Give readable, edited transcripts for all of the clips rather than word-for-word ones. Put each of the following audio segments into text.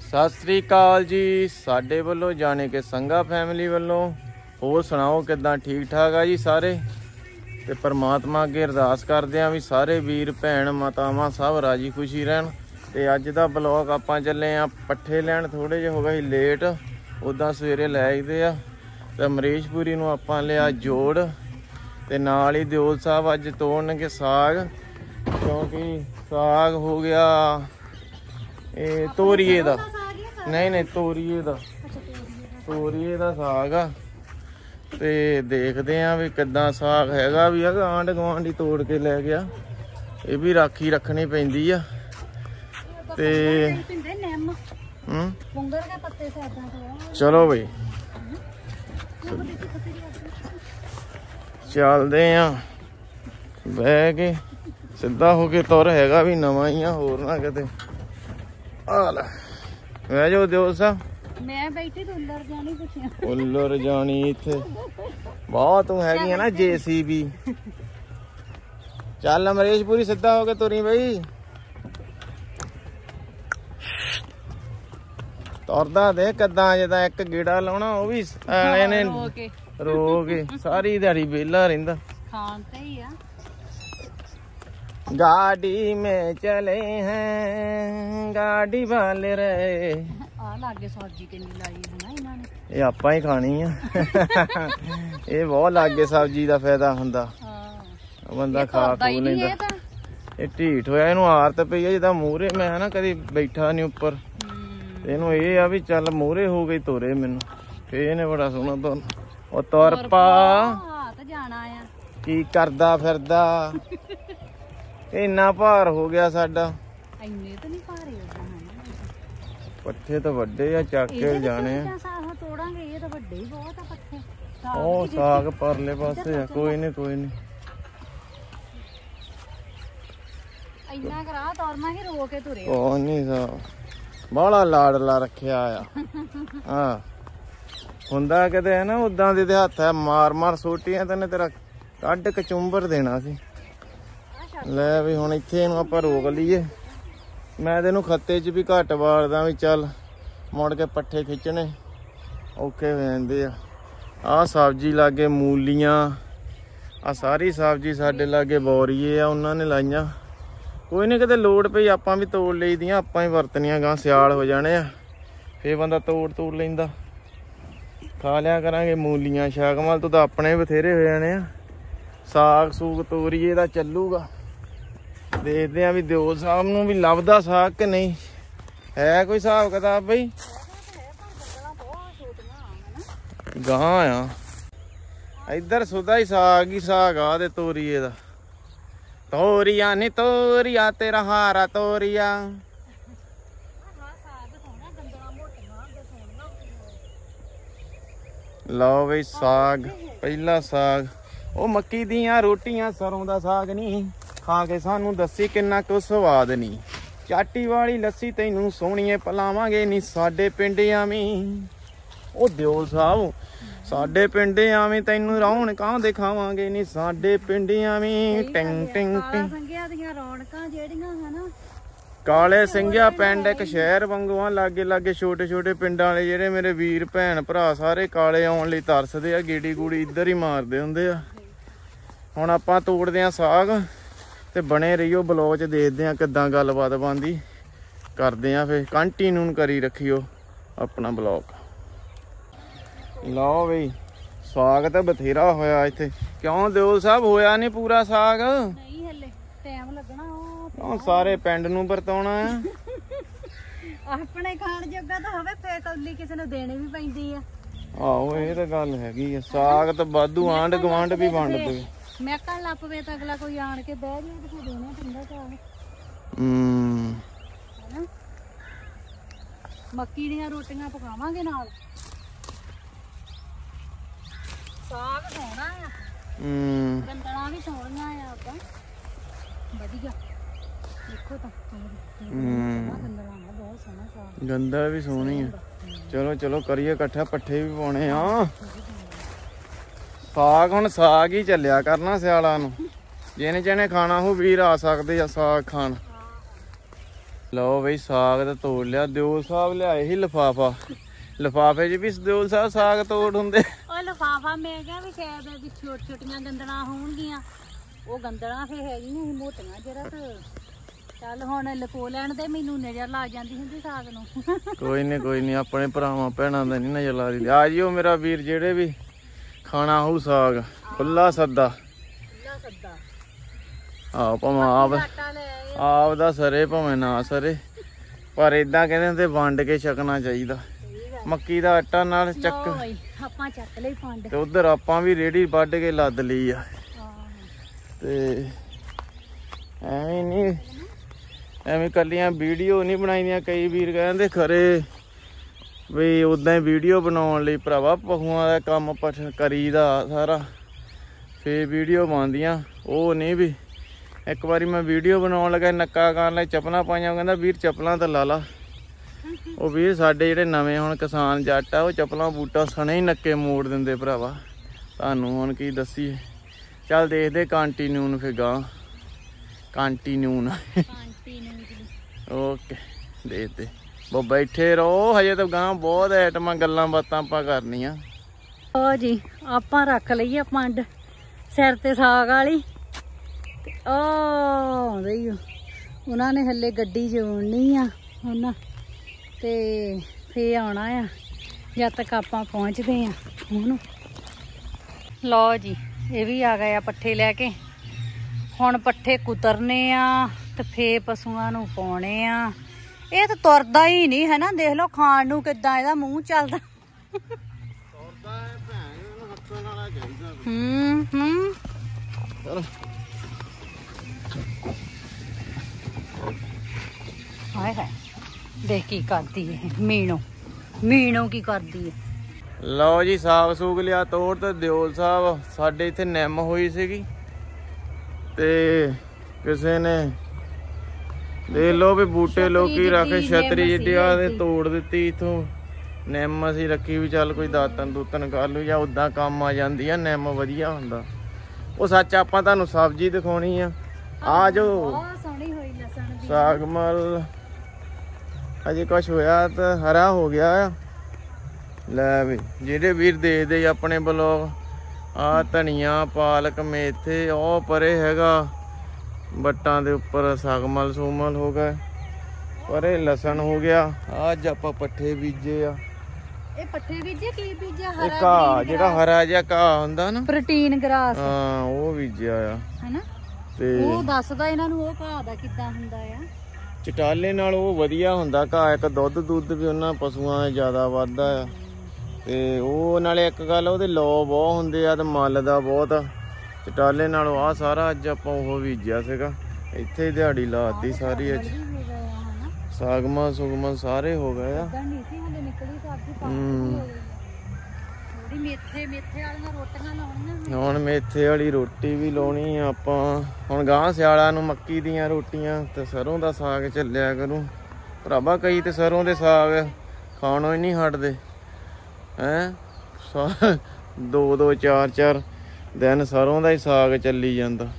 सत श्री अकाल जी साडे वल्लों जाने के संघा फैमिली वल्लों। होर सुनाओ किदां ठीक ठाक आ जी सारे। ते परमात्मा अगे अरदास करदे आ भी सारे वीर भैन मातावां सब राजी खुशी रहन। ते अज दा ब्लॉग आपां चले आ पट्ठे लैण, थोड़े जे हो गए लेट, उदां सवेरे लै आईदे आ। ते अमरीशपुरी नूं आपां लिया जोड़ ते नाल ही दिओल साहब अज तोड़नगे साग, क्योंकि साग हो गया तोरीए दा, नहीं तोरीए दा, तोरीए दा साग आ। ते देखते हैं भी किदां साग हैगा भी है। आंढ गुआंढी तोड़ के लै गया, ये भी राखी रखनी पैंदी आ। ते चलो बई चलते हैं बह के सीधा हो के तुर हैगा भी नवा ही आ, होर ना किते बह जाओ दिओल साहब। मैं बैठी तो उल्लर जानी पुछिया, उल्लर जानी इत्थे बहुत तू हैगी है ना JCB। चल अमरीशपुरी सीधा हो के तुरी बई, तुरदा दे कदा जदा एक गेड़ा लाउणा ओ भी आले ने रो के सारी दिहाड़ी वेला रहिंदा। खान ते ही आ। गाड़ी में चले हैं गाड़ी वाले रहे। लागे सब्जी किन्नी लाई है ना इन्हां ने, ये आपां ही खानी आ। ये बहुत लागे सब्जी दा फायदा हुंदा। हां बंदा खा खू लैंदा। ये ढीठ होया, इनू आदत पई है जिदा मूहरे मैं है ना कदी बैठा नहीं उपर, इनू ये आ भी चल मूहरे हो गई तोरे मैनू। फिर इहने बड़ा सोहना तो तुर पा जाना आ की करदा फिरदा। इन्ना भार हो गया साडा, इन्ने तो नहीं भारे पट्ठे तो वड्डे आ, चक के जाने तोड़ांगे। ये तो वड्डे ही बहुत आ पट्ठे। ओ साग परले पासे आ, कोई नहीं कोई नहीं। इन्ना करा तोरना ही रो के तुरे। ओ नहीं साहब बाला लाडला रखिया आ। हां हुंदा किते है ना उदां दे हत्थ है, मार मार सोटियां तने तेरा कड कचुंबर देना सी। ले भी हुण इत्थे इहनूं आपां रोक लईए। मैं तेनू खत्ते च भी घट वारदा भी चल मुड़ के पट्ठे खिच्चने औखे हो जांदे आ। आह सब्जी लागे मूलियां, आ सारी सब्जी साडे लागे बोरीए आ, उन्हां ने लाइयां। कोई नहीं किते लोड़ पई आपां भी तोड़ लई दियां, आपां ही वरतनियां। गां सियाल हो जाने आ फिर बंदा तोड़ लैंदा। खा लिया करांगे मूलियां शागमल तो अपने बथेरे हो जाने आ। साग सूग तोरीए दा चलूगा। देखते हैं भी दिओल साहब नूं भी लभदा साग कि नहीं है कोई हिसाब किताब बई। गां आ इधर सुधा ही साग आ ते तोरीए दा। तोरिया नी तोरिया तेरा हारा तोरिया। लो बई साग, पहला साग ओ मक्की दियां रोटियां सरों दा साग नहीं खा के सानू दसी किन्ना कुछ स्वाद नहीं। चाटी वाली लस्सी तैनू सोहणीए पिलावांगे नी साडे पिंड आवी। ओ दिओल साहब साडे पिंड आवी तैनू रौणकां दिखावांगे नी साडे पिंड आवी। टिंग टिंग टिंग काले सिंघिया पिंड एक शहर वांगू आ, लागे लागे छोटे छोटे पिंडां वाले जेहड़े मेरे वीर भैन भरा सारे काले आउण लई तरसदे आ, गेड़ी गूड़ी इधर ही मारदे हुंदे आ। हुण आपां तोड़दे आ साग ते बने रहियो ब्लॉग च, देखते हैं किदां गलबात बनदी करदे आ। फिर कंटीन्यू करी रखियो अपना ब्लॉग। लो बई साग तो बथेरा होया इत्थे। क्यों दिओल साहब होया नहीं पूरा साग? नहीं हले टाइम लगना। सारे पिंड नूं वरताउणा है। अपने खाण जोगा तो होवे, फिर कौली किसे नूं देणी भी पैंदी आ। आहो ये तो गल हैगी आ। साग तो वाधू आंढ गुआंढ भी वंड दे। मैं कल लप वे तो अगला कोई आण के बह जाए तो देना पैंदा साग। है ना मक्की दीयां रोटियां पकावांगे नाल। साग सोहना आ, गंदला भी सोहणियां आ आपां वधिया। देखो तो गंदला ना बहुत सोहना साग, गंदल भी सोहनी है। चलो चलो करिए इकट्ठा, पट्ठे भी पाउणे आ। साग हुण साग ही चलिया करना सियाला नूं। जिन्हें जिन्हें खाना हो वीर आ सकते आ साग खाण। ਲਓ ਬਈ ਸਾਗ ਤਾਂ ਤੋੜ ਲਿਆ। ਦਿਓਲ ਸਾਹਿਬ ਲਿਆਏ ਸੀ ਲਿਫਾਫਾ, ਲਿਫਾਫੇ 'ਚ ਵੀ ਦਿਓਲ ਸਾਹਿਬ ਸਾਗ ਤੋੜ ਹੁੰਦੇ। ਉਹ ਲਿਫਾਫਾ ਮੈਂ ਕਿਹਾ ਵੀ ਸ਼ਾਇਦ ਵੀ ਛੋਟੀਆਂ ਗੰਦਲਾਂ ਹੋਣਗੀਆਂ, ਉਹ ਗੰਦਲਾਂ ਫੇ ਹੈਗੀਆਂ ਸੀ ਮੋਟੀਆਂ ਜਿਹੜਾ ਤੇ ਚੱਲ ਹੁਣ ਲਕੋ ਲੈਣ ਦੇ, ਮੈਨੂੰ ਨਜ਼ਰ ਲੱਗ ਜਾਂਦੀ ਹੁੰਦੀ ਸਾਗ ਨੂੰ। ਕੋਈ ਨਹੀਂ ਆਪਣੇ ਭਰਾਵਾਂ ਭੈਣਾਂ ਦਾ ਨਹੀਂ ਨਜ਼ਰ ਲੱਗਦੀ। ਆ ਜਿਓ ਮੇਰਾ ਵੀਰ, ਜਿਹੜੇ ਵੀ ਖਾਣਾ ਹੋਊ ਸਾਗ ਖੁੱਲਾ ਸੱਦਾ। ਆਹ ਭਾਵੇਂ ਆਪ ਦਾ ਸਰੇ ਭਾਵੇਂ ਨਾ ਸਰੇ, ਪਰ ਏਦਾਂ ਕਹਿੰਦੇ ਹੁੰਦੇ ਵੰਡ ਕੇ ਛਕਣਾ ਚਾਹੀਦਾ। ਮੱਕੀ ਦਾ ਆਟਾ ਨਾਲ ਚੱਕ ਆਪਾਂ ਚੱਕ ਲਈ ਪੰਡ, ਤੇ ਉਧਰ ਆਪਾਂ ਵੀ ਰੇੜੀ ਵੱਢ ਕੇ ਲੱਦ ਲਈ ਆ। ਤੇ ਐਵੇਂ ਨਹੀਂ, ਐਵੇਂ ਕੱਲੀਆਂ ਵੀਡੀਓ ਨਹੀਂ ਬਣਾਈਆਂ। ਕਈ ਵੀਰ ਕਹਿੰਦੇ ਖਰੇ ਵੀ ਉਦਾਂ ਹੀ ਵੀਡੀਓ ਬਣਾਉਣ ਲਈ ਭਰਾਵਾ ਪਸ਼ੂਆਂ ਦਾ ਕੰਮ ਕਰੀਦਾ ਸਾਰਾ, ਫੇਰ ਵੀਡੀਓ ਬਣਦੀਆਂ। ਉਹ ਨਹੀਂ ਵੀ ਇੱਕ ਵਾਰੀ ਮੈਂ ਵੀਡੀਓ ਬਣਾਉਣ ਲੱਗਾ, ਨੱਕਾ ਕਰਨ ਲਈ ਚੱਪਲਾਂ ਪਾਈਆਂ, ਕਹਿੰਦਾ ਵੀਰ ਚੱਪਲਾਂ ਤਾਂ ਲਾ ਲਾ। ਉਹ ਵੀਰ ਸਾਡੇ ਜਿਹੜੇ ਨਵੇਂ ਹੁਣ ਕਿਸਾਨ ਜੱਟ ਆ, ਉਹ ਚੱਪਲਾਂ ਬੂਟਾ ਸਣੇ ਹੀ ਨੱਕੇ ਮੋੜ ਦਿੰਦੇ ਭਰਾਵਾ। ਤੁਹਾਨੂੰ ਹੁਣ ਕੀ ਦੱਸੀਏ। ਚੱਲ ਦੇਖਦੇ ਕੰਟੀਨਿਊ ਫਿਰ ਗਾਂ, ਕੰਟੀਨਿਊ ਓਕੇ ਦੇਖਦੇ। ਬੋ ਬੈਠੇ ਰਹੋ, ਹਜੇ ਤਾਂ ਗਾਂ ਬਹੁਤ ਆਈਟਮਾਂ ਗੱਲਾਂ ਬਾਤਾਂ ਆਪਾਂ ਕਰਨੀਆਂ। ਓ ਜੀ ਆਪਾਂ ਰੱਖ ਲਈਏ ਪੰਡ ਸਿਰ ਤੇ ਸਾਗ ਵਾਲੀ, ਤੇ ਆਉਂਦੇ ਹੀ ਉਹਨਾਂ ਨੇ ਹਲੇ ਗੱਡੀ ਜੋੜਨੀ ਆ ਉਹਨਾਂ, ਤੇ ਫੇਰ ਆਉਣਾ ਆ ਜਦ ਤੱਕ ਆਪਾਂ ਪਹੁੰਚਦੇ ਆ ਉਹਨੂੰ। ਲਓ ਜੀ ਇਹ ਵੀ ਆ ਗਏ ਆ ਪੱਠੇ ਲੈ ਕੇ। ਹੁਣ ਪੱਠੇ ਕੁਤਰਨੇ ਆ ਤੇ ਫੇਰ ਪਸ਼ੂਆਂ ਨੂੰ ਪਾਉਣੇ ਆ। ਇਹ ਤਾਂ ਤੁਰਦਾ ਹੀ ਨਹੀਂ ਹੈ ਨਾ, ਦੇਖ ਲਓ ਖਾਣ ਨੂੰ ਕਿੱਦਾਂ ਇਹਦਾ ਮੂੰਹ ਚੱਲਦਾ। ਹਾਏ ਹਾਏ ਦੇਖ ਕੀ ਕਰਦੀ ਹੈ ਮੀਣੋ, ਮੀਣੋ ਕੀ ਕਰਦੀ ਹੈ। ਲਓ ਜੀ ਸਾਗ ਸੂਗ ਲਿਆ ਤੋੜ ਤੇ ਦਿਓਲ ਸਾਹਿਬ ਸਾਡੇ ਇੱਥੇ ਨਿੰਮ ਹੋਈ ਸੀਗੀ, ਤੇ ਕਿਸੇ ਨੇ ਦੇਖ ਲਓ ਵੀ ਬੂਟੇ ਲੋਕੀ ਰੱਖ ਛਤਰੀ ਜਿੱਡਿਆ ਤੇ ਤੋੜ ਦਿੱਤੀ। ਇਥੋਂ ਨਿੰਮ ਅਸੀਂ ਰੱਖੀ ਵੀ ਚੱਲ ਕੋਈ ਦਾਤਨ ਦੂਤਨ ਕਰ ਲੂ ਜਾਂ ਉਦਾਂ ਕੰਮ ਆ ਜਾਂਦੀ ਆ, ਨਿੰਮ ਵਧੀਆ ਹੁੰਦਾ। ਉਹ ਸੱਚ ਆਪਾਂ ਤੁਹਾਨੂੰ ਸਬਜ਼ੀ ਦਿਖਾਉਣੀ ਆ। ਆ ਜੋ ਸੋਹਣੀ ਹੋਈ ਲਸਣ ਦੀ ਸਾਗਮਲ ਅਜੇ ਕੁਛ ਹੋਇਆ ਤਾਂ ਹਰਾ ਹੋ ਗਿਆ ਆ। ਲੈ ਵੀ ਜਿਹੜੇ ਵੀਰ ਦੇਖਦੇ ਆਪਣੇ ਬਲੌਗ, ਆ ਧਨੀਆ ਪਾਲਕ ਮੇਥੇ, ਉਹ ਪਰੇ ਹੈਗਾ ਬੱਟਾਂ ਦੇ ਉੱਪਰ ਸਾਗਮਲ ਸੂਮਲ ਹੋ ਗਏ, ਪਰੇ ਲਸਣ ਹੋ ਗਿਆ। ਅੱਜ ਆਪਾਂ ਪੱਠੇ ਬੀਜੇ ਆ। ਇਹ ਪੱਠੇ ਬੀਜੇ ਕੀ ਬੀਜਿਆ? ਹਰਾ ਘਾਹ, ਜਿਹੜਾ ਹਰਾ ਜਿਹਾ ਘਾਹ ਹੁੰਦਾ ਨਾ, ਪ੍ਰੋਟੀਨ ਗਰਾਸ, ਹਾਂ ਉਹ ਬੀਜਿਆ ਆ ਹੈਨਾ। ਤੇ ਉਹ ਦੱਸਦਾ ਇਹਨਾਂ ਨੂੰ ਉਹ ਘਾਹ ਦਾ ਕਿੱਦਾਂ ਹੁੰਦਾ ਆ। ਚਟਾਲੇ ਨਾਲ ਉਹ ਵਧੀਆ ਹੁੰਦਾ ਘਾਹ, ਇੱਕ ਦੁੱਧ ਵੀ ਉਹਨਾਂ ਪਸ਼ੂਆਂ ਦਾ ਜ਼ਿਆਦਾ ਵੱਧਦਾ ਆ। ਤੇ ਉਹ ਨਾਲੇ ਇੱਕ ਗੱਲ ਉਹਦੇ ਲੋ ਬਹੁਤ ਹੁੰਦੇ ਆ ਤੇ ਮੱਲ ਦਾ ਬਹੁਤ ਆ। ਚਟਾਲੇ ਨਾਲ ਆਹ ਸਾਰਾ ਅੱਜ ਆਪਾਂ ਉਹ ਬੀਜਿਆ ਸੀਗਾ। ਇੱਥੇ ਦਿਹਾੜੀ ਲਾਤੀ ਸਾਰੀ ਅੱਜ। ਸਾਗਮਾ ਸੁਗਮਾ ਸਾਰੇ ਹੋ ਗਏ ਆ। ਹੁਣ ਮੇਥੇ ਵਾਲੀ ਰੋਟੀ ਵੀ ਲਾਉਣੀ ਆ ਆਪਾਂ। ਹੁਣ ਗਾਂ ਸਿਆਲਾਂ ਨੂੰ ਮੱਕੀ ਦੀਆਂ ਰੋਟੀਆਂ ਤੇ ਸਰੋਂ ਦਾ ਸਾਗ ਚੱਲਿਆ ਕਰੂ ਭਰਾਵਾ। ਕਈ ਤੇ ਸਰੋਂ ਦੇ ਸਾਗ ਖਾਣੋਂ ਹੀ ਨਹੀਂ ਹਟਦੇ ਹੈਂ। 2-2 4-4 ਦਿਨ ਸਰੋਂ ਦਾ ਹੀ ਸਾਗ ਚੱਲੀ ਜਾਂਦਾ।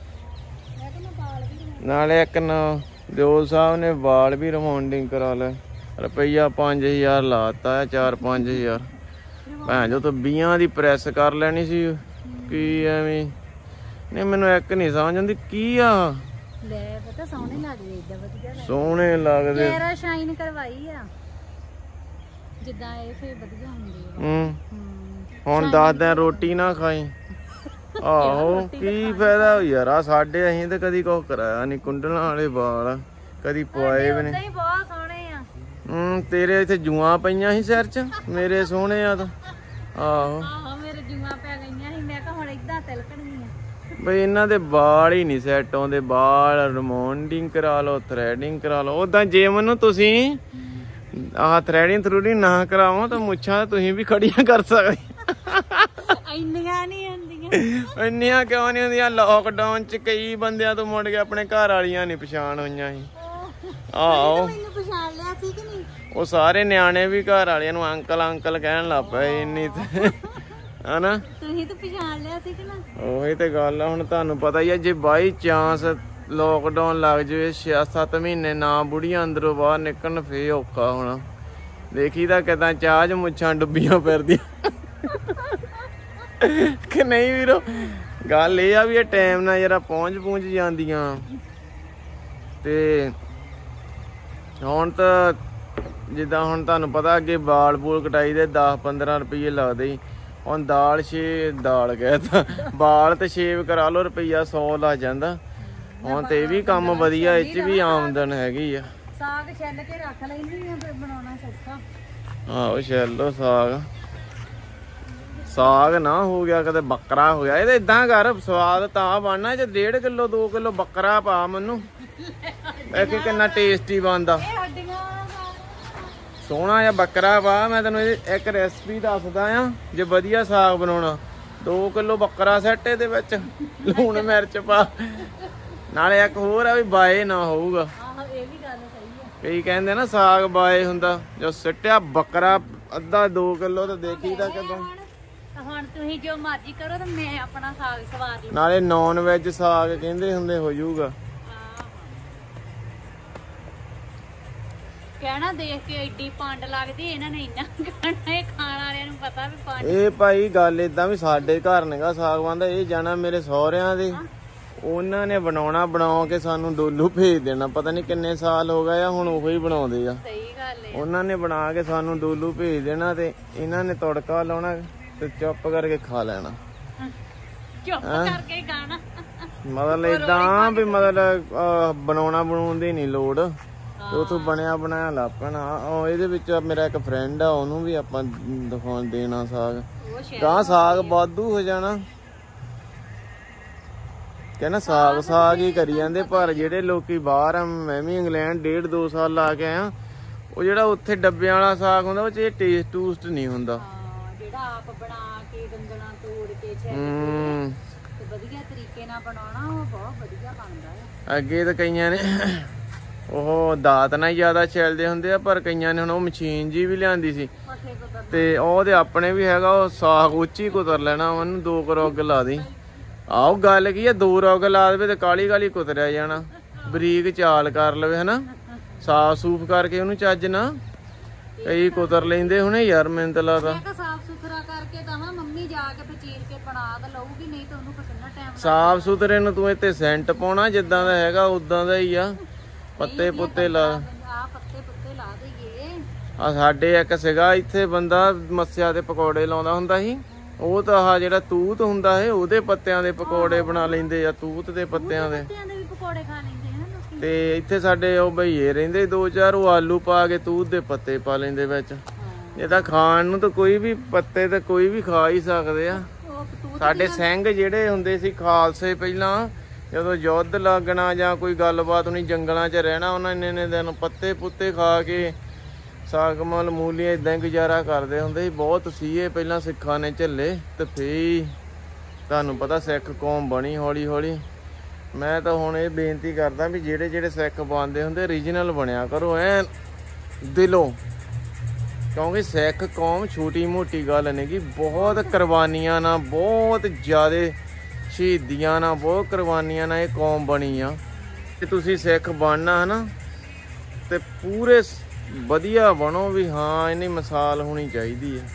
ਨਾਲੇ ਇੱਕ ਨਾ ਦਿਓਲ ਸਾਹਿਬ ਨੇ ਵਾਲ ਵੀ ਰਿਮਾਂਡਿੰਗ ਕਰਾ ਲਿਆ। ਰੁਪਈਆ 5000 ਲਾਤਾ ਹੈ, 4-5000 ਭੈਣ ਜੋ ਤਾਂ 20 ਦੀ ਪ੍ਰੈਸ ਕਰ ਲੈਣੀ ਸੀ। ਕੀ ਐਵੇਂ ਨਹੀਂ, ਮੈਨੂੰ ਇੱਕ ਨਹੀਂ ਸਮਝ ਆਉਂਦੀ ਕੀ ਆ। ਲੈ ਪਤਾ ਸੋਹਣੇ ਲੱਗਦੇ, ਏਦਾਂ ਵਧੀਆ ਸੋਹਣੇ ਲੱਗਦੇ। ਚਿਹਰਾ ਸ਼ਾਈਨ ਕਰਵਾਈ ਆ ਜਿੱਦਾਂ ਇਹ ਫੇਰ ਵਧੀਆ ਹੁੰਦੀ ਆ। ਹੁਣ 10 ਦਿਨ ਰੋਟੀ ਨਾ ਖਾਈ। ਆਹੋ ਕੀ ਫਾਇਦਾ ਹੋ ਯਾਰ। ਆ ਸਾਡੇ ਅਸੀਂ ਤੇ ਕਦੀ ਕੁਛ ਕਰਾਇਆ ਨਹੀਂ। ਕੁੰਡਲਾਂ ਵਾਲੇ ਵਾਲ ਕਦੀ ਪਵਾਏ ਵੀ ਨਹੀਂ। ਬਹੁਤ ਸੋਹਣੇ ਆ। ਤੇਰੇ ਇੱਥੇ ਜੂਆਂ ਪਈਆਂ ਸੀ ਸਿਰ 'ਚ, ਮੇਰੇ ਸੋਹਣੇ ਆ ਤਾਂ। ਆਹੋ ਮੇਰੇ ਜੂਆਂ ਪੈ ਗਈਆਂ ਸੀ। ਮੈਂ ਕਿਹਾ ਹੁਣ ਏਦਾਂ ਤਿਲਕਣਗੀਆਂ। ਬਈ ਇਹਨਾਂ ਦੇ ਵਾਲ ਹੀ ਨਹੀਂ ਸੈੱਟ ਆਉਂਦੇ। ਵਾਲ ਰਿਮੋਂਡਿੰਗ ਕਰਾ ਲਓ, ਥਰੈਡਿੰਗ ਕਰਾ ਲਓ। ਉਦਾਂ ਜੇ ਮੈਨੂੰ ਤੁਸੀਂ ਆਹ ਥਰੈਡਿੰਗ ਥਰੂਡਿੰਗ ਨਾ ਕਰਾਵਾਂ ਤਾਂ ਮੁੱਛਾਂ ਤੁਸੀਂ ਵੀ ਖੜੀਆਂ ਕਰ ਸਕਦੇ। ਇੰਨੀਆਂ ਨਹੀਂ ਹੁੰਦੀਆਂ। ਇੰਨੀਆਂ ਕਿਉਂ ਨਹੀਂ ਹੁੰਦੀਆਂ? ਲੋਕਡਾਊਨ 'ਚ ਕਈ ਬੰਦਿਆਂ ਤੋਂ ਮੁੜ ਕੇ ਆਪਣੇ ਘਰ ਵਾਲੀਆਂ ਨਹੀਂ ਪਛਾਣ ਹੋਈਆਂ ਸੀ। ਆਹੋ ਮੈਨੂੰ ਪਛਾਣ ਲਿਆ ਸੀ ਕਿ ਨਹੀਂ? ਉਹ ਸਾਰੇ ਨਿਆਣੇ ਵੀ ਘਰ ਵਾਲਿਆਂ ਨੂੰ ਅੰਕਲ ਅੰਕਲ ਕਹਿਣ ਲੱਗ ਪਏ ਇੰਨੀ ਤੇ ਹਨਾ। ਤੁਸੀਂ ਤਾਂ ਪਛਾਣ ਲਿਆ ਸੀ ਕਿ ਨਾ? ਉਹੀ ਤੇ ਗੱਲ ਆ। ਹੁਣ ਤੁਹਾਨੂੰ ਪਤਾ ਹੀ ਆ, ਜੇ ਬਾਈ ਚਾਂਸ ਲੋਕਡਾਊਨ ਲੱਗ ਜਾਵੇ 6-7 ਮਹੀਨੇ ਨਾ ਬੁੜੀਆਂ ਅੰਦਰੋਂ ਬਾਹਰ ਨਿਕਲਣ ਫੇਰ ਔਖਾ ਹੋਣਾ। ਦੇਖੀ ਤਾਂ ਕਿਦਾਂ ਚਾਹ 'ਚ ਮੁੱਛਾਂ ਡੁੱਬੀਆਂ ਫਿਰਦੀਆਂ ਕਿ ਨਹੀਂ ਵੀਰੋ। ਗੱਲ ਇਹ ਆ ਵੀ ਇਹ ਟਾਈਮ ਨਾਲ ਜਰਾ ਪਹੁੰਚ ਜਾਂਦੀਆਂ। ਤੇ ਹੁਣ ਤਾਂ ਜਿੱਦਾਂ ਹੁਣ ਤੁਹਾਨੂੰ ਪਤਾ ਅੱਗੇ ਵਾਲ ਬੂਲ ਕਟਾਈ ਦੇ 10-15 ਰੁਪਏ ਲੱਗਦੇ ਸੀ। ਹੁਣ ਦਾਲ ਕਹਿਤਾ ਵਾਲ ਤੇ ਸ਼ੇਵ ਕਰਾ ਲਓ ਰੁਪਈਆ 100 ਲੱਗ ਜਾਂਦਾ। ਹੁਣ ਤੇ ਇਹ ਵੀ ਕੰਮ ਵਧੀਆ, ਇਹ 'ਚ ਵੀ ਆਮਦਨ ਹੈਗੀ ਆ। ਸਾਗ ਛਿੱਲ ਕੇ ਰੱਖ ਲੈਂਦੀ ਆ ਫਿਰ ਬਣਾਉਣਾ ਸੌਖਾ। ਆਹੋ ਛਿੱਲੋ ਸਾਗ ਨਾ ਹੋ ਗਿਆ ਕਦੇ ਬੱਕਰਾ ਹੋ ਗਿਆ। ਇਹ ਤਾਂ ਇਦਾਂ ਕਰ ਸਵਾਦ ਤਾਂ ਬਣਨਾ ਜੇ 1.5 ਕਿਲੋ 2 ਕਿਲੋ ਬੱਕਰਾ ਪਾ ਮੈਨੂੰ ਇੱਕ ਕਿੰਨਾ ਟੇਸਟੀ ਬਣਦਾ। ਸੋਹਣਾ ਜਿਹਾ ਬੱਕਰਾ ਪਾ। ਮੈਂ ਤੈਨੂੰ ਇੱਕ ਰੈਸਪੀ ਦੱਸਦਾ ਆ ਜੇ ਵਧੀਆ ਸਾਗ ਬਣਾਉਣਾ। 2 ਕਿਲੋ ਬੱਕਰਾ ਸੱਟ ਇਹਦੇ ਵਿੱਚ ਲੂਣ ਮਿਰਚ ਪਾ। ਨਾਲੇ ਇੱਕ ਹੋਰ ਆ ਵੀ ਬਾਏ ਨਾ ਹੋਊਗਾ। ਕਈ ਕਹਿੰਦੇ ਨਾ ਸਾਗ ਬਾਏ ਹੁੰਦਾ। ਜੋ ਸਿੱਟਿਆ ਬੱਕਰਾ ਅੱਧਾ 2 ਕਿਲੋ ਤੇ ਦੇਖੀ ਤਾਂ ਕਿਦੋਂ। ਹੁਣ ਤੁਸੀਂ ਜੋ ਮਰਜ਼ੀ ਕਰੋ ਤੇ ਮੈਂ ਆਪਣਾ ਸਾਗ ਸਵਾਰ ਲਵਾਂ। ਨਾਲੇ ਨੌਨ ਵੈਜ ਸਾਗ ਕਹਿੰਦੇ ਹੁੰਦੇ ਹੋ ਜਾਊਗਾ। ਕਹਿਣਾ ਦੇਖ ਕੇ ਐਡੀ ਪੰਡ ਲੱਗਦੀ ਇਹਨਾਂ ਨੇ ਇੰਨਾ ਖਾਣਾ। ਇਹ ਖਾਣ ਵਾਲਿਆਂ ਨੂੰ ਪਤਾ ਵੀ ਪੰਡ। ਇਹ ਭਾਈ ਗੱਲ ਏਦਾਂ ਵੀ ਸਾਡੇ ਘਰ ਨੇਗਾ ਸਾਗ ਬਣਦਾ। ਇਹ ਜਾਣਾ ਮੇਰੇ ਸਹੁਰਿਆਂ ਦੇ, ਉਹਨਾਂ ਨੇ ਬਣਾਉਣਾ, ਬਣਾ ਕੇ ਸਾਨੂੰ ਡੋਲੂ ਭੇਜ ਦੇਣਾ। ਪਤਾ ਨਹੀਂ ਕਿੰਨੇ ਸਾਲ ਹੋ ਗਏ ਆ, ਹੁਣ ਉਹੀ ਬਣਾਉਂਦੇ ਆ। ਸਹੀ ਗੱਲ ਹੈ। ਉਹਨਾਂ ਨੇ ਬਣਾ ਕੇ ਸਾਨੂੰ ਡੋਲੂ ਭੇਜ ਦੇਣਾ ਤੇ ਇਹਨਾਂ ਨੇ ਤੜਕਾ ਲਾਉਣਾ ਤੇ ਚੁੱਪ ਕਰਕੇ ਖਾ ਲੈਣਾ। ਚੁੱਪ ਕਰਕੇ ਖਾਣਾ ਮਤਲਬ ਏਦਾਂ ਵੀ ਮਤਲਬ ਬਣਾਉਣ ਦੀ ਨਹੀਂ ਲੋੜ। ਉਥੋਂ ਬਣਿਆ ਬਣਾਇਆ ਲੱਪਣਾ। ਇਹਦੇ ਵਿੱਚ ਮੇਰਾ ਇੱਕ ਫਰੈਂਡ ਆ, ਉਹਨੂੰ ਵੀ ਆਪਾਂ ਦਿਖਾਉਣ ਦੇਣਾ ਸਾਗ। ਗਾਂ ਸਾਗ ਵਾਧੂ ਹੋ ਜਾਣਾ। ਕਹਿੰਦਾ ਸਾਗ ਹੀ ਕਰੀ ਜਾਂਦੇ। ਪਰ ਜਿਹੜੇ ਲੋਕੀ ਬਾਹਰ ਆ, ਮੈਂ ਵੀ ਇੰਗਲੈਂਡ 1.5-2 ਸਾਲ ਲਾ ਕੇ ਆਇਆ, ਉਹ ਜਿਹੜਾ ਉੱਥੇ ਡੱਬਿਆਂ ਵਾਲਾ ਸਾਗ ਹੁੰਦਾ ਉਹ 'ਚ ਟੇਸਟ ਟੂਸਟ ਨਹੀਂ ਹੁੰਦਾ। ਜਿਹੜਾ ਆਪ ਬਣਾ ਕੇ ਗੰਦਲਾਂ ਤੋੜ ਕੇ ਤੇ ਵਧੀਆ ਤਰੀਕੇ ਨਾਲ ਬਣਾਉਣਾ, ਉਹ ਬਹੁਤ ਵਧੀਆ ਬਣਦਾ ਹੈ। ਅੱਗੇ ਤਾਂ ਕਈਆਂ ਨੇ ਉਹ ਦਾਤ ਨਾਲ ਜ਼ਿਆਦਾ ਛਿਲਦੇ ਹੁੰਦੇ ਆ, ਪਰ ਕਈਆਂ ਨੇ ਹੁਣ ਉਹ ਮਸ਼ੀਨ ਜੀ ਵੀ ਲਿਆਂਦੀ ਸੀ ਤੇ ਉਹਦੇ ਆਪਣੇ ਵੀ ਹੈਗਾ। ਉਹ ਸਾਗ ਉੱਚੀ ਕੁਤਰ ਲੈਣਾ, ਉਹਨੂੰ 2 ਰੁੱਗ ਲਾ ਦੀ। ਆਹੋ ਗੱਲ ਕੀ ਆ, 2 ਰੁੱਗ ਲਾ ਦੇਵੇ ਤੇ ਕਾਲੀ ਕੁਤਰਿਆ ਜਾਣਾ। ਬਰੀਕ ਚਾਲ ਕਰ ਲਵੇ ਹਨਾ, ਸਾਫ ਸੂਫ ਕਰਕੇ ਉਹਨੂੰ ਚੱਜ ਨਾ। ਕਈ ਕੁਤਰ ਲੈਂਦੇ ਹੁਣੇ ਯਾਰ, ਮੈਨੂੰ ਤਾਂ ਲੱਗਦਾ ਸਾਫ ਸੁਥਰਾ ਕਰਕੇ ਤਾਂ ਮੰਮੀ ਜਾ ਕੇ ਫਿਰ ਚੀਰ ਕੇ ਬਣਾ ਤਾਂ ਲਊਗੀ, ਨਹੀਂ ਤਾਂ ਉਹਨੂੰ ਕਿੰਨਾ ਟਾਈਮ। ਸਾਫ ਸੁਥਰੇ ਨੂੰ ਤੂੰ ਇੱਥੇ ਸੈਂਟ ਪਾਉਣਾ, ਜਿੱਦਾਂ ਦਾ ਹੈਗਾ ਉਦਾਂ ਦਾ ਹੀ ਆ। ਪੱਤੇ ਪੁੱਤੇ ਲਾ ਦਈਏ। ਆ ਸਾਡੇ ਇੱਕ ਸੀਗਾ ਇੱਥੇ ਬੰਦਾ ਮੱਸਿਆ ਦੇ ਪਕੌੜੇ ਲਾਉਂਦਾ ਹੁੰਦਾ ਸੀ। ਉਹ ਤਾਂ ਆਹ ਜਿਹੜਾ ਤੂਤ ਹੁੰਦਾ ਹੈ ਉਹਦੇ ਪੱਤਿਆਂ ਦੇ ਪਕੌੜੇ ਬਣਾ ਲੈਂਦੇ ਆ। ਤੂਤ ਦੇ ਪੱਤਿਆਂ ਦੇ ਪਕੌੜੇ ਖਾ ਲੈਂਦੇ ਹਨ। ਤੇ ਇੱਥੇ ਸਾਡੇ ਉਹ ਭਈਏ ਰਹਿੰਦੇ 2-4, ਉਹ ਆਲੂ ਪਾ ਕੇ ਤੂਤ ਦੇ ਪੱਤੇ ਪਾ ਲੈਂਦੇ ਵਿੱਚ। ਇਹ ਤਾਂ ਖਾਣ ਨੂੰ ਤਾਂ ਕੋਈ ਵੀ ਪੱਤੇ ਤੇ ਕੋਈ ਵੀ ਖਾ ਹੀ ਸਕਦੇ ਆ। ਸਾਡੇ ਸਿੰਘ ਜਿਹੜੇ ਹੁੰਦੇ ਸੀ ਖਾਲਸੇ, ਪਹਿਲਾਂ ਜਦੋਂ ਯੁੱਧ ਲੱਗਣਾ ਜਾਂ ਕੋਈ ਗੱਲਬਾਤ ਹੋਣੀ, ਜੰਗਲਾਂ 'ਚ ਰਹਿਣਾ, ਉਹਨਾਂ ਨੇ ਇੰਨੇ ਦਿਨ ਪੱਤੇ ਪੁੱਤੇ ਖਾ ਕੇ ਸਾਗ ਮਲ ਮੂਲੀਆਂ ਇਦਾਂ ਹੀ ਗੁਜ਼ਾਰਾ ਕਰਦੇ ਹੁੰਦੇ ਸੀ। ਬਹੁਤ ਸੀ ਇਹ ਪਹਿਲਾਂ ਸਿੱਖਾਂ ਨੇ ਝੱਲੇ ਤੇ ਫੇਰ ਤੁਹਾਨੂੰ ਪਤਾ ਸਿੱਖ ਕੌਮ ਬਣੀ ਹੌਲੀ ਹੌਲੀ। ਮੈਂ ਤਾਂ ਹੁਣ ਇਹ ਬੇਨਤੀ ਕਰਦਾ ਵੀ ਜਿਹੜੇ ਸਿੱਖ ਬਣਦੇ ਹੁੰਦੇ ਰੀਜਨਲ ਬਣਿਆ ਕਰੋ ਐ ਦਿਲੋਂ, ਕਿਉਂਕਿ ਸਿੱਖ ਕੌਮ ਛੋਟੀ ਮੋਟੀ ਗੱਲ ਨਹੀਂ ਗੀ। ਬਹੁਤ ਕੁਰਬਾਨੀਆਂ ਨਾਲ, ਬਹੁਤ ਜ਼ਿਆਦੇ ਸ਼ਹੀਦੀਆਂ ਨਾਲ, ਬਹੁਤ ਕੁਰਬਾਨੀਆਂ ਨਾਲ ਇਹ ਕੌਮ ਬਣੀ ਆ। ਤੇ ਤੁਸੀਂ ਸਿੱਖ ਬਣਨਾ ਹਨਾ ਤੇ ਪੂਰੇ ਵਧੀਆ ਬਣੋ ਵੀ ਹਾਂ ਇਹਨੀ ਮਿਸਾਲ ਹੋਣੀ ਚਾਹੀਦੀ ਹੈ।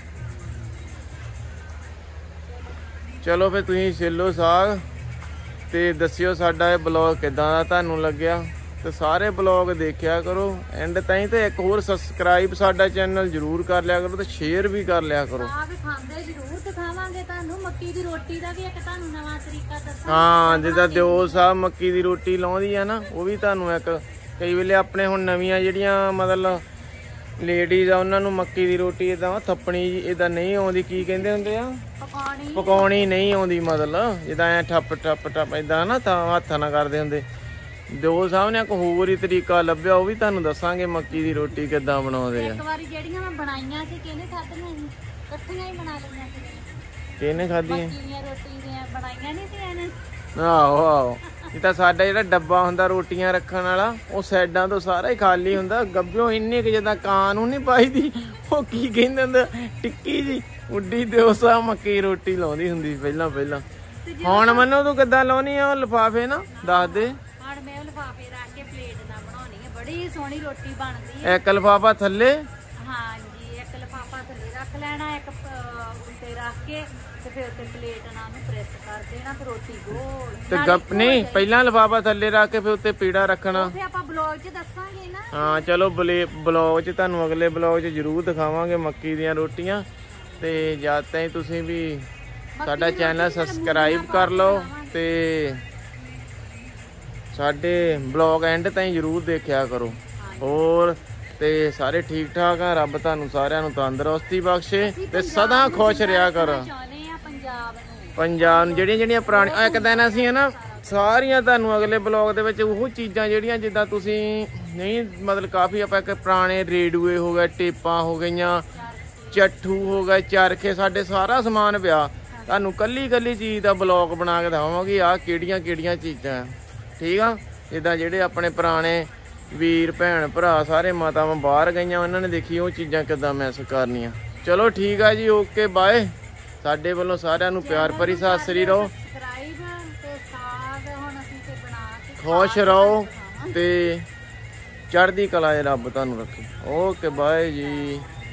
ਚਲੋ ਫਿਰ ਤੁਸੀਂ ਛਿੱਲੋ ਸਾਗ ਤੇ ਦੱਸਿਓ ਸਾਡਾ ਇਹ ਬਲੌਗ ਕਿੱਦਾਂ ਦਾ ਤੁਹਾਨੂੰ ਲੱਗਿਆ। ਤੇ ਸਾਰੇ ਬਲੌਗ ਦੇਖਿਆ ਕਰੋ ਐਂਡ ਤਾਈਂ। ਤੇ ਇੱਕ ਹੋਰ ਸਬਸਕ੍ਰਾਈਬ ਸਾਡਾ ਚੈਨਲ ਜ਼ਰੂਰ ਕਰ ਲਿਆ ਕਰੋ ਤੇ ਸ਼ੇਅਰ ਵੀ ਕਰ ਲਿਆ ਕਰੋ। ਸਾਗ ਖਾਂਦੇ ਜ਼ਰੂਰ ਦਿਖਾਵਾਂਗੇ ਤੁਹਾਨੂੰ। ਮੱਕੀ ਦੀ ਰੋਟੀ ਦਾ ਵੀ ਇੱਕ ਤੁਹਾਨੂੰ ਨਵਾਂ ਤਰੀਕਾ ਦੱਸਾਂਗੇ। ਹਾਂ, ਜਿੱਦਾਂ ਦਿਓ ਸਾਹਿਬ ਮੱਕੀ ਦੀ ਰੋਟੀ ਲਾਉਂਦੀ ਆ ਨਾ, ਉਹ ਵੀ ਤੁਹਾਨੂੰ ਇੱਕ ਕਈ ਵੇਲੇ ਆਪਣੇ ਹੁਣ ਨਵੀਆਂ ਜਿਹੜੀਆਂ ਮਤਲਬ ਲੇਡੀਜ਼ ਆ, ਉਹਨਾਂ ਨੂੰ ਮੱਕੀ ਦੀ ਰੋਟੀ ਇਦਾਂ ਥੱਪਣੀ ਇਦਾਂ ਨਹੀਂ ਆਉਂਦੀ। ਕੀ ਕਹਿੰਦੇ ਹੁੰਦੇ ਆ? ਪਕਾਉਣੀ ਨਹੀਂ ਆਉਂਦੀ। ਮਤਲਬ ਜਿੱਦਾਂ ਐ ਠੱਪ ਇਦਾਂ ਨਾ ਤਾਂ ਹੱਥ ਨਾਲ ਕਰਦੇ ਹੁੰਦੇ। ਦਿਓ ਸਾਹਿਬ ਨੇ ਇੱਕ ਹੋਰ ਹੀ ਤਰੀਕਾ ਲੱਭਿਆ, ਉਹ ਵੀ ਤੁਹਾਨੂੰ ਦੱਸਾਂਗੇ ਮੱਕੀ ਦੀ ਰੋਟੀ ਕਿੱਦਾਂ ਬਣਾਉਂਦੇ ਆ। ਇੱਕ ਵਾਰੀ ਜਿਹੜੀਆਂ ਮੈਂ ਬਣਾਈਆਂ ਸੀ ਕਿਹਨੇ ਖਾਧੀਆਂ ਸੀ? ਇਕੱਠੀਆਂ ਹੀ ਬਣਾ ਲਈਆਂ ਸੀ। ਕਿਹਨੇ ਖਾਧੀਆਂ? ਮੱਕੀ ਦੀਆਂ ਰੋਟੀਆਂ ਬਣਾਈਆਂ ਨਹੀਂ ਸੀ ਇਹਨੇ। ਆਹੋ ਇਹ ਤਾਂ ਸਾਡਾ ਜਿਹੜਾ ਡੱਬਾ ਹੁੰਦਾ ਰੋਟੀਆਂ ਰੱਖਣ ਵਾਲਾ, ਉਹ ਸਾਈਡਾਂ ਤੋਂ ਸਾਰਾ ਹੀ ਖਾਲੀ ਹੁੰਦਾ। ਗੱਭਿਓ ਇੰਨੀ ਕਿ ਜਿੱਦਾਂ ਕਾਂ ਨੂੰ ਨਹੀਂ ਪਾਈਦੀ, ਉਹ ਕੀ ਕਹਿੰਦੇ ਹੁੰਦੇ ਟਿੱਕੀ ਜੀ ਉੱਡੀ। ਦਿਓ ਸਾਹਿਬ ਮੱਕੀ ਰੋਟੀ ਲਾਉਂਦੀ ਹੁੰਦੀ ਪਹਿਲਾਂ। ਹੁਣ ਮੈਨੂੰ ਤੂੰ ਕਿੱਦਾਂ ਲਾਉਣੀ ਆ ਉਹ ਲਿਫਾਫੇ ਨਾ ਦੱਸ ਦੇ। ਹੁਣ ਮੈਂ ਉਹ ਲਿਫਾਫੇ ਰੱਖ ਕੇ ਪਲੇਟ ਨਾਲ ਬਣਾਉਣੀ ਹੈ, ਬੜੀ ਸੋਹਣੀ ਰੋਟੀ ਬਣਦੀ ਹੈ। ਇੱਕ ਲਿਫਾਫਾ ਥੱਲੇ, ਹਾਂਜੀ ਇੱਕ ਲਿਫਾਫਾ ਥੱਲੇ ਰੱਖ ਲੈਣਾ, ਇੱਕ ਉੱਤੇ ਰੱਖ ਕੇ ਤੇ ਫਿਰ ਉੱਤੇ ਪਲੇਟ ਨਾਲ ਨੂੰ ਪ੍ਰੈਸ ਕਰ ਦੇਣਾ ਤੇ ਰੋਟੀ ਗੋਲ। ਤੇ ਗੱਪ ਨਹੀਂ, ਪਹਿਲਾਂ ਲਿਫਾਫਾ ਥੱਲੇ ਰੱਖ ਕੇ ਫਿਰ ਉੱਤੇ ਪੀੜਾ ਰੱਖਣਾ। ਫਿਰ ਆਪਾਂ ਬਲੌਗ 'ਚ ਦੱਸਾਂਗੇ ਨਾ। ਹਾਂ ਚਲੋ ਬਲੌਗ 'ਚ ਤੁਹਾਨੂੰ ਅਗਲੇ ਬਲੌਗ 'ਚ ਜ਼ਰੂਰ ਦਿਖਾਵਾਂਗੇ ਮੱਕੀ ਦੀਆਂ ਰੋਟੀਆਂ। ਤੇ ਜਦ ਤਾਈਂ ਤੁਸੀਂ ਵੀ ਸਾਡਾ ਚੈਨਲ ਸਬਸਕ੍ਰਾਈਬ ਕਰ ਲਓ ਤੇ ਸਾਡੇ ਬਲੌਗ ਐਂਡ ਤਾਈਂ ਜ਼ਰੂਰ ਦੇਖਿਆ ਕਰੋ। ਹੋਰ ਤੇ ਸਾਰੇ ਠੀਕ ਠਾਕ ਆ, ਰੱਬ ਤੁਹਾਨੂੰ ਸਾਰਿਆਂ ਨੂੰ ਤੰਦਰੁਸਤੀ ਬਖਸ਼ੇ ਤੇ ਸਦਾ ਖੁਸ਼ ਰਿਹਾ ਕਰੋ। ਪੰਜਾਬ ਨੂੰ ਜਿਹੜੀਆਂ ਪੁਰਾਣੀਆਂ ਇੱਕ ਦਿਨ ਅਸੀਂ ਨਾ ਸਾਰੀਆਂ ਤੁਹਾਨੂੰ ਅਗਲੇ ਬਲੌਗ ਦੇ ਵਿੱਚ ਉਹ ਚੀਜ਼ਾਂ ਜਿਹੜੀਆਂ ਜਿੱਦਾਂ ਤੁਸੀਂ ਨਹੀਂ ਮਤਲਬ ਕਾਫੀ ਆਪਾਂ ਇੱਕ ਪੁਰਾਣੇ ਰੇਡੂਏ ਹੋ ਗਏ, ਟੇਪਾਂ ਹੋ ਗਈਆਂ, ਚੱਠੂ ਹੋ ਗਏ, ਚਰਖੇ, ਸਾਡੇ ਸਾਰਾ ਸਮਾਨ ਪਿਆ। ਤੁਹਾਨੂੰ ਕੱਲੀ ਕੱਲੀ ਚੀਜ਼ ਦਾ ਬਲੌਗ ਬਣਾ ਕੇ ਦਿਖਾਵਾਂਗੇ ਆਹ ਕਿਹੜੀਆਂ ਕਿਹੜੀਆਂ ਚੀਜ਼ਾਂ। ਠੀਕ ਆ, ਜਿੱਦਾਂ ਜਿਹੜੇ ਆਪਣੇ ਪੁਰਾਣੇ ਵੀਰ ਭੈਣ ਭਰਾ ਸਾਰੇ ਮਾਤਾਵਾਂ ਬਾਹਰ ਗਈਆਂ ਉਹਨਾਂ ਨੇ ਦੇਖੀ ਉਹ ਚੀਜ਼ਾਂ ਕਿੱਦਾਂ ਮਿਸ ਕਰਨੀਆਂ। ਚਲੋ ਠੀਕ ਆ ਜੀ, ਓਕੇ ਬਾਏ। ਸਾਡੇ ਵੱਲੋਂ ਸਾਰਿਆਂ ਨੂੰ ਪਿਆਰ ਭਰੀ ਸਤਿ ਸ੍ਰੀ ਅਕਾਲ। ਖੁਸ਼ ਰਹੋ ਤੇ ਚੜ੍ਹਦੀ ਕਲਾ 'ਚ ਰੱਬ ਤੁਹਾਨੂੰ ਰੱਖੇ। ਓਕੇ ਬਾਏ ਜੀ।